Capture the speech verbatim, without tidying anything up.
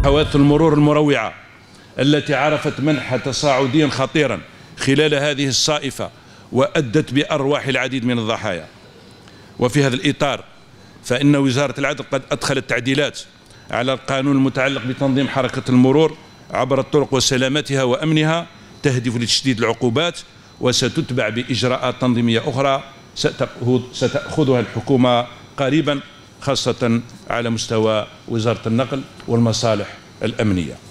حوادث المرور المروعة التي عرفت منحا تصاعديا خطيرا خلال هذه الصائفة وأدت بأرواح العديد من الضحايا. وفي هذا الإطار فإن وزارة العدل قد أدخلت تعديلات على القانون المتعلق بتنظيم حركة المرور عبر الطرق وسلامتها وأمنها تهدف لتشديد العقوبات، وستتبع بإجراءات تنظيمية أخرى ستأخذها الحكومة قريبا، خاصة على مستوى وزارة النقل والمصالح الأمنية.